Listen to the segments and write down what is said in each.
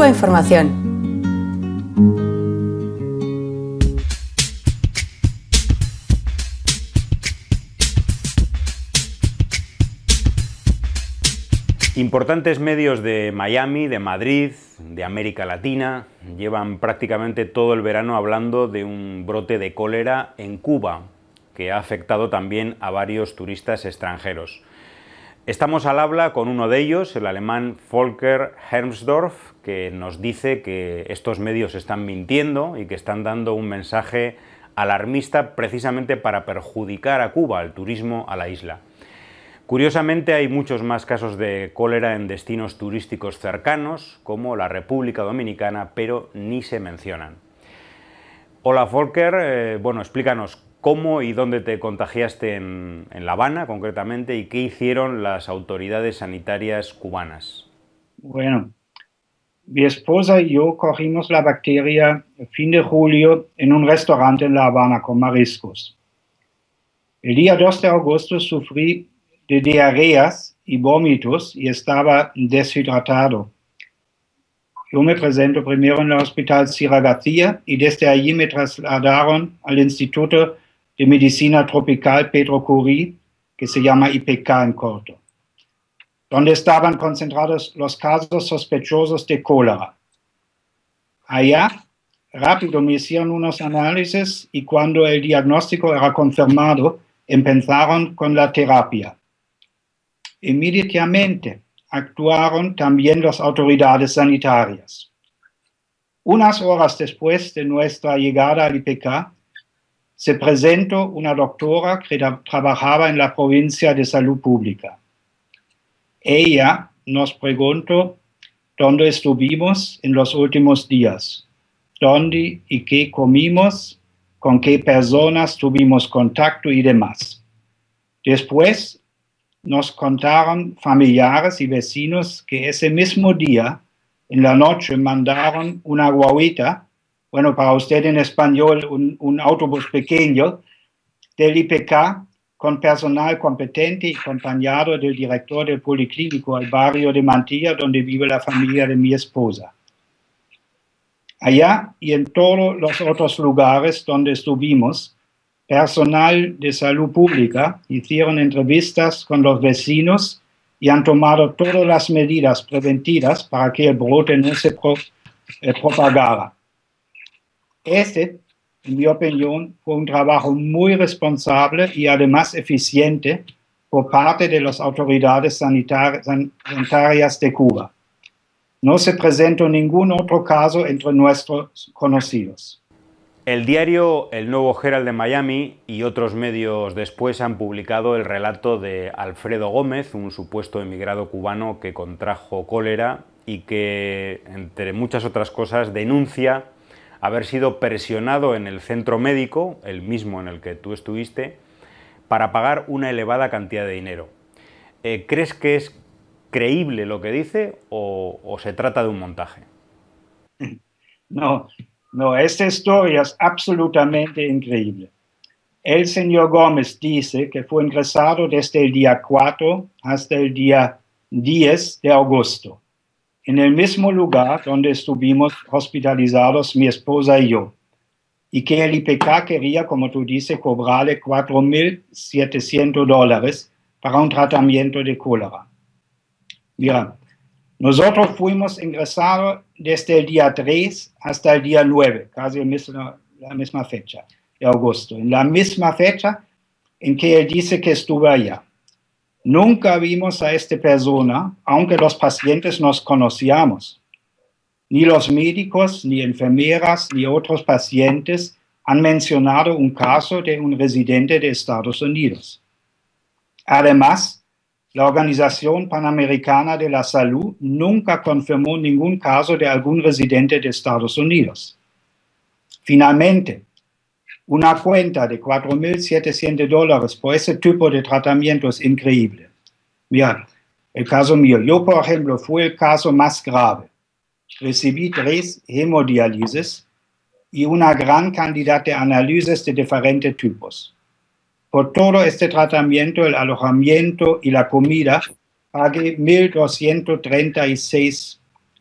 Información. Importantes medios de Miami, de Madrid, de América Latina, llevan prácticamente todo el verano hablando de un brote de cólera en Cuba, que ha afectado también a varios turistas extranjeros. Estamos al habla con uno de ellos, el alemán Volker Hermsdorf, que nos dice que estos medios están mintiendo y que están dando un mensaje alarmista precisamente para perjudicar a Cuba, al turismo a la isla. Curiosamente, hay muchos más casos de cólera en destinos turísticos cercanos, como la República Dominicana, pero ni se mencionan. Hola Volker, bueno, explícanos cómo y dónde te contagiaste en La Habana, concretamente, y qué hicieron las autoridades sanitarias cubanas. Bueno, mi esposa y yo cogimos la bacteria el fin de julio en un restaurante en La Habana con mariscos. El día 2 de agosto sufrí de diarreas y vómitos y estaba deshidratado. Yo me presento primero en el Hospital Sierra García y desde allí me trasladaron al Instituto de Medicina Tropical Pedro Curie, que se llama IPK en corto, donde estaban concentrados los casos sospechosos de cólera. Allá, rápido me hicieron unos análisis y cuando el diagnóstico era confirmado, empezaron con la terapia. Inmediatamente actuaron también las autoridades sanitarias. Unas horas después de nuestra llegada al IPK, se presentó una doctora que trabajaba en la provincia de salud pública. Ella nos preguntó dónde estuvimos en los últimos días, dónde y qué comimos, con qué personas tuvimos contacto y demás. Después nos contaron familiares y vecinos que ese mismo día, en la noche, mandaron una guaguita, bueno, para usted en español, un autobús pequeño, del IPK con personal competente y acompañado del director del policlínico al barrio de Mantilla, donde vive la familia de mi esposa. Allá y en todos los otros lugares donde estuvimos, personal de salud pública hicieron entrevistas con los vecinos y han tomado todas las medidas preventivas para que el brote no se propagara. Este, en mi opinión, fue un trabajo muy responsable y además eficiente por parte de las autoridades sanitarias de Cuba. No se presentó ningún otro caso entre nuestros conocidos. El diario El Nuevo Herald de Miami y otros medios después han publicado el relato de Alfredo Gómez, un supuesto emigrado cubano que contrajo cólera y que, entre muchas otras cosas, denuncia haber sido presionado en el centro médico, el mismo en el que tú estuviste, para pagar una elevada cantidad de dinero. ¿Crees que es creíble lo que dice o se trata de un montaje? No, esta historia es absolutamente increíble. El señor Gómez dice que fue ingresado desde el día 4 hasta el día 10 de agosto, en el mismo lugar donde estuvimos hospitalizados mi esposa y yo, y que el IPK quería, como tú dices, cobrarle $4.700 para un tratamiento de cólera. Mira, nosotros fuimos ingresados desde el día 3 hasta el día 9, casi la misma fecha de agosto, en la misma fecha en que él dice que estuvo allá. Nunca vimos a esta persona, aunque los pacientes nos conocíamos. Ni los médicos, ni enfermeras, ni otros pacientes han mencionado un caso de un residente de Estados Unidos. Además, la Organización Panamericana de la Salud nunca confirmó ningún caso de algún residente de Estados Unidos. Finalmente, una cuenta de $4.700 por ese tipo de tratamiento es increíble. Mira, el caso mío, yo por ejemplo, fue el caso más grave. Recibí 3 hemodiálisis y una gran cantidad de análisis de diferentes tipos. Por todo este tratamiento, el alojamiento y la comida, pagué $1.236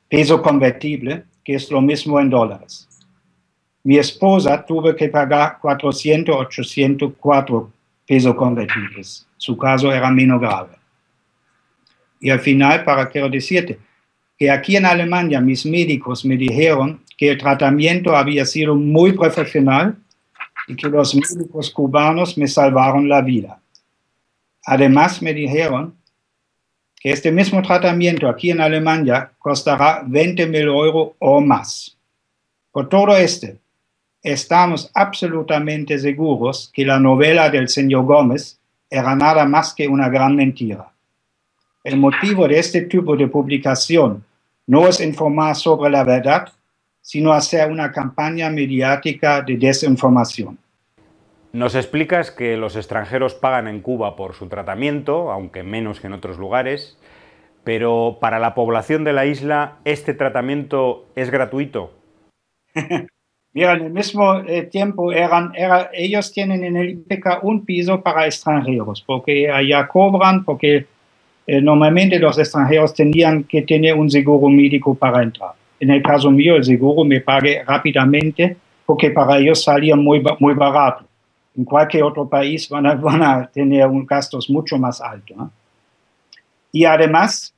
peso convertible, que es lo mismo en dólares. Mi esposa tuvo que pagar 400, 804 pesos convertibles. Su caso era menos grave. Y al final, quiero decirte, que aquí en Alemania mis médicos me dijeron que el tratamiento había sido muy profesional y que los médicos cubanos me salvaron la vida. Además me dijeron que este mismo tratamiento aquí en Alemania costará 20.000 euros o más. Por todo estamos absolutamente seguros que la novela del señor Gómez era nada más que una gran mentira. El motivo de este tipo de publicación no es informar sobre la verdad, sino hacer una campaña mediática de desinformación. Nos explicas que los extranjeros pagan en Cuba por su tratamiento, aunque menos que en otros lugares, pero para la población de la isla, ¿este tratamiento es gratuito? Mira, en el mismo tiempo ellos tienen en el IPK un piso para extranjeros, porque allá cobran, porque normalmente los extranjeros tenían que tener un seguro médico para entrar. En el caso mío, el seguro me pague rápidamente, porque para ellos salía muy barato. En cualquier otro país van a tener gastos mucho más altos, ¿no? Y además,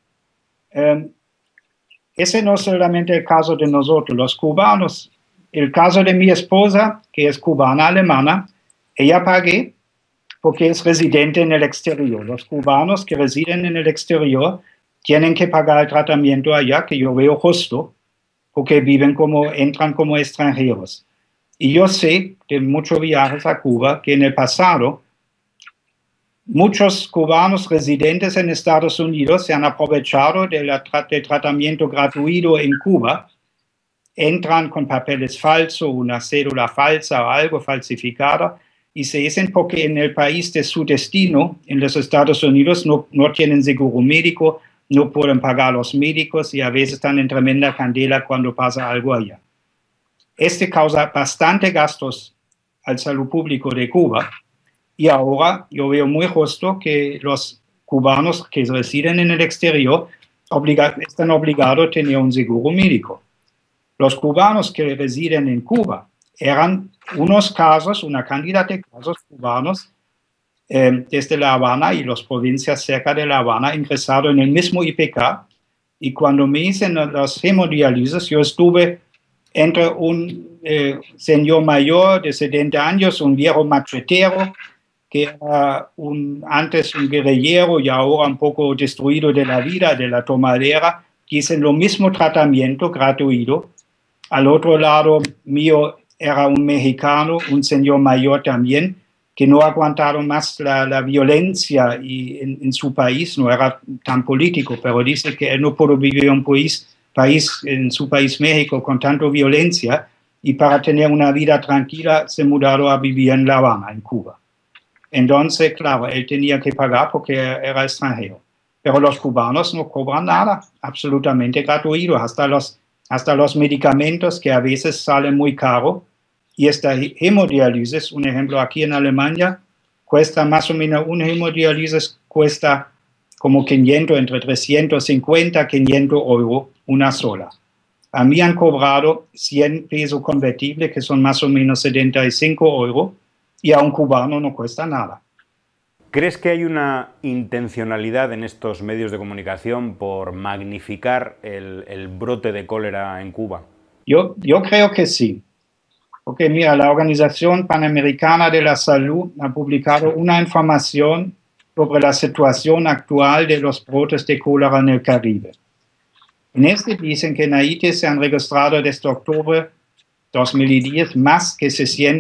ese no es solamente el caso de nosotros, los cubanos. El caso de mi esposa, que es cubana alemana, ella pagué porque es residente en el exterior. Los cubanos que residen en el exterior tienen que pagar el tratamiento allá, que yo veo justo, porque entran como extranjeros. Y yo sé de muchos viajes a Cuba que en el pasado muchos cubanos residentes en Estados Unidos se han aprovechado del tratamiento gratuito en Cuba, entran con papeles falsos, una cédula falsa o algo falsificada, y se dicen porque en el país de su destino, en los Estados Unidos, no tienen seguro médico, no pueden pagar los médicos y a veces están en tremenda candela cuando pasa algo allá. Este causa bastante gastos al salud público de Cuba y ahora yo veo muy justo que los cubanos que residen en el exterior están obligados a tener un seguro médico. Los cubanos que residen en Cuba eran unos casos, una cantidad de casos cubanos desde La Habana y las provincias cerca de La Habana ingresados en el mismo IPK, y cuando me hice las hemodiálisis yo estuve entre un señor mayor de 70 años, un viejo machetero, que era antes un guerrillero y ahora un poco destruido de la vida, de la tomadera, que hizo lo mismo tratamiento gratuito. Al otro lado mío era un mexicano, un señor mayor también, que no aguantaron más la violencia en su país, no era tan político, pero dice que él no pudo vivir en en su país México con tanta violencia, y para tener una vida tranquila se mudaron a vivir en La Habana, en Cuba. Entonces, claro, él tenía que pagar porque era extranjero. Pero los cubanos no cobran nada, absolutamente gratuito, hasta los medicamentos que a veces salen muy caro. Y esta hemodiálisis, un ejemplo, aquí en Alemania, cuesta más o menos, una hemodiálisis cuesta como 500, entre 350 y 500 euros una sola. A mí han cobrado 100 pesos convertibles, que son más o menos 75 euros, y a un cubano no cuesta nada. ¿Crees que hay una intencionalidad en estos medios de comunicación por magnificar el brote de cólera en Cuba? Yo creo que sí. Porque mira, la Organización Panamericana de la Salud ha publicado una información sobre la situación actual de los brotes de cólera en el Caribe. En este dicen que en Haití se han registrado desde octubre 2010 más que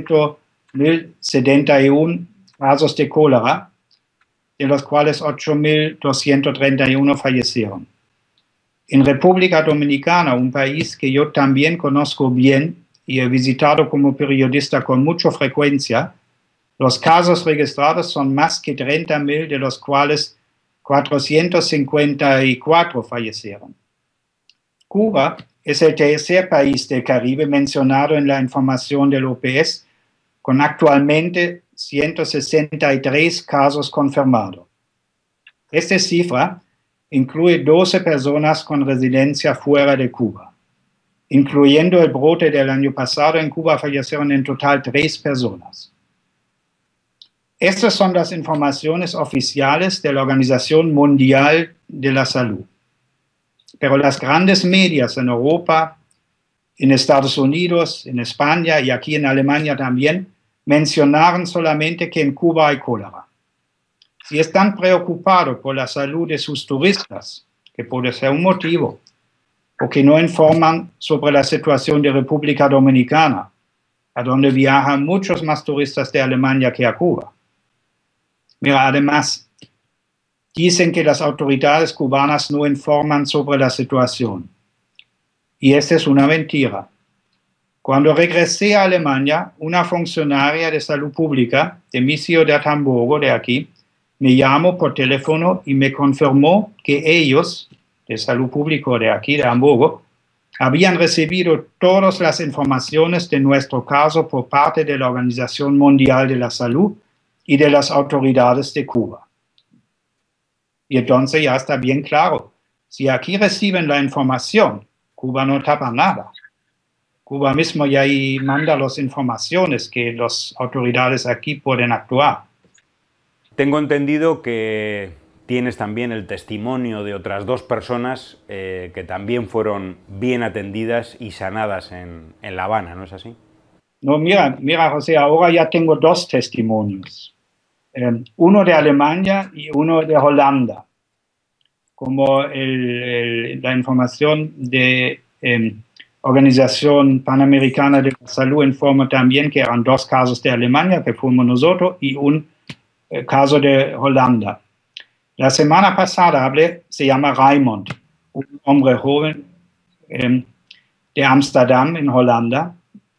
600.071 casos de cólera, de los cuales 8.231 fallecieron. En República Dominicana, un país que yo también conozco bien y he visitado como periodista con mucha frecuencia, los casos registrados son más que 30.000, de los cuales 454 fallecieron. Cuba es el tercer país del Caribe mencionado en la información del OPS, con actualmente 163 casos confirmados. Esta cifra incluye 12 personas con residencia fuera de Cuba. Incluyendo el brote del año pasado, en Cuba fallecieron en total 3 personas. Estas son las informaciones oficiales de la Organización Mundial de la Salud. Pero las grandes medias en Europa, en Estados Unidos, en España y aquí en Alemania también, mencionaron solamente que en Cuba hay cólera. Si están preocupados por la salud de sus turistas, que puede ser un motivo, o que no informan sobre la situación de República Dominicana, a donde viajan muchos más turistas de Alemania que a Cuba. Mira, además, dicen que las autoridades cubanas no informan sobre la situación. Y esta es una mentira. Cuando regresé a Alemania, una funcionaria de salud pública de mi ciudad de Hamburgo, de aquí, me llamó por teléfono y me confirmó que ellos, de salud pública de aquí, de Hamburgo, habían recibido todas las informaciones de nuestro caso por parte de la Organización Mundial de la Salud y de las autoridades de Cuba. Y entonces ya está bien claro, si aquí reciben la información, Cuba no tapa nada. Cuba mismo ya ahí manda las informaciones que las autoridades aquí pueden actuar. Tengo entendido que tienes también el testimonio de otras 2 personas que también fueron bien atendidas y sanadas en La Habana, ¿no es así? No, mira, José, ahora ya tengo 2 testimonios. Uno de Alemania y uno de Holanda. Como la información de Organización Panamericana de la Salud informa también que eran 2 casos de Alemania, que fuimos nosotros, y un caso de Holanda. La semana pasada hablé, se llama Raymond, un hombre joven de Ámsterdam, en Holanda.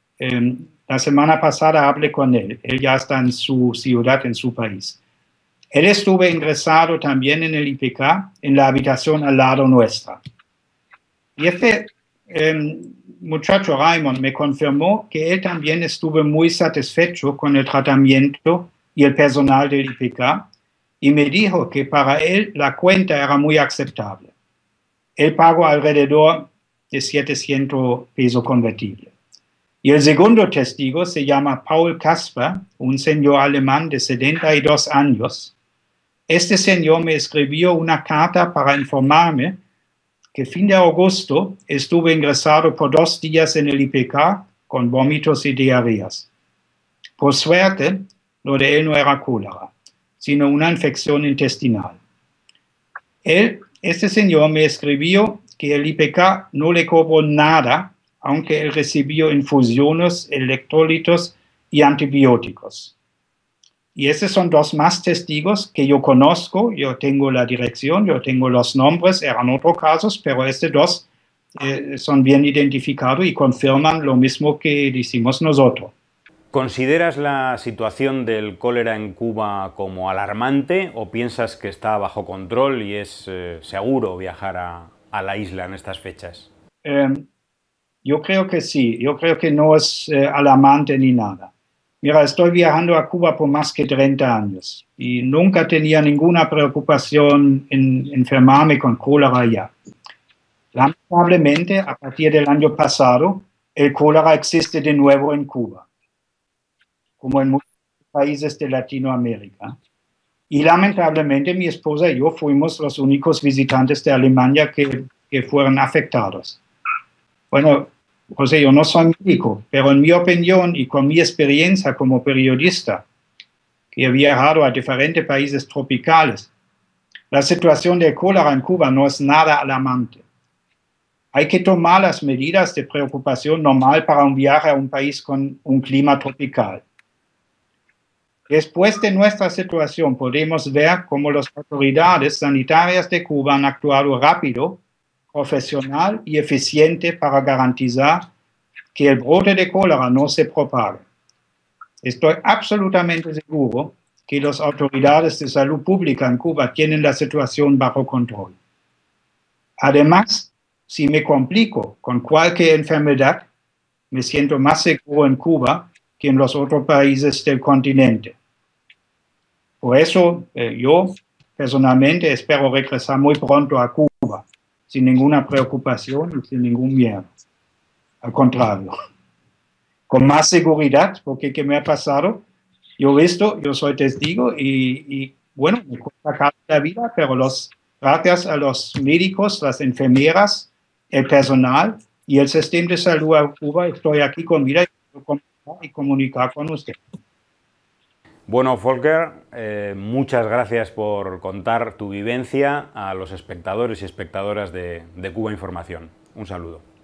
La semana pasada hablé con él. Él ya está en su ciudad, en su país. Él estuvo ingresado también en el IPK, en la habitación al lado nuestra. Y este muchacho Raymond me confirmó que él también estuvo muy satisfecho con el tratamiento y el personal del IPK, y me dijo que para él la cuenta era muy aceptable. Él pagó alrededor de 700 pesos convertibles. Y el segundo testigo se llama Paul Kasper, un señor alemán de 72 años. Este señor me escribió una carta para informarme que fin de agosto estuve ingresado por 2 días en el IPK con vómitos y diarreas. Por suerte, lo de él no era cólera, sino una infección intestinal. Este señor me escribió que el IPK no le cobró nada, aunque él recibió infusiones, electrolitos y antibióticos. Y esos son 2 más testigos que yo conozco. Yo tengo la dirección, yo tengo los nombres, eran otros casos, pero estos 2 son bien identificados y confirman lo mismo que decimos nosotros. ¿Consideras la situación del cólera en Cuba como alarmante o piensas que está bajo control y es seguro viajar a la isla en estas fechas? Yo creo que sí, yo creo que no es alarmante ni nada. Mira, estoy viajando a Cuba por más que 30 años y nunca tenía ninguna preocupación en enfermarme con cólera ya. Lamentablemente, a partir del año pasado, el cólera existe de nuevo en Cuba, como en muchos países de Latinoamérica. Y lamentablemente mi esposa y yo fuimos los únicos visitantes de Alemania que fueron afectados. Bueno, José, yo no soy médico, pero en mi opinión y con mi experiencia como periodista, que he viajado a diferentes países tropicales, la situación de cólera en Cuba no es nada alarmante. Hay que tomar las medidas de preocupación normal para un viaje a un país con un clima tropical. Después de nuestra situación podemos ver cómo las autoridades sanitarias de Cuba han actuado rápido, profesional y eficiente para garantizar que el brote de cólera no se propague. Estoy absolutamente seguro que las autoridades de salud pública en Cuba tienen la situación bajo control. Además, si me complico con cualquier enfermedad, me siento más seguro en Cuba que en los otros países del continente. Por eso yo personalmente espero regresar muy pronto a Cuba, sin ninguna preocupación y sin ningún miedo. Al contrario, con más seguridad, porque ¿qué me ha pasado? Yo he visto, yo soy testigo y bueno, me cuesta casi la vida, pero gracias a los médicos, las enfermeras, el personal y el sistema de salud de Cuba, estoy aquí con vida y comunicar con usted. Bueno, Volker, muchas gracias por contar tu vivencia a los espectadores y espectadoras de Cuba Información. Un saludo.